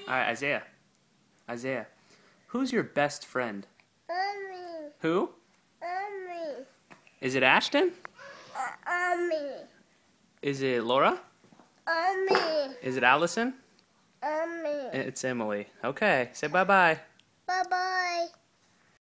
All right, Isaiah. Isaiah, who's your best friend? Mommy. Who? Mommy. Is it Ashton? Mommy. Is it Laura? Mommy. Is it Allison? Mommy. It's Emily. Okay, say bye-bye.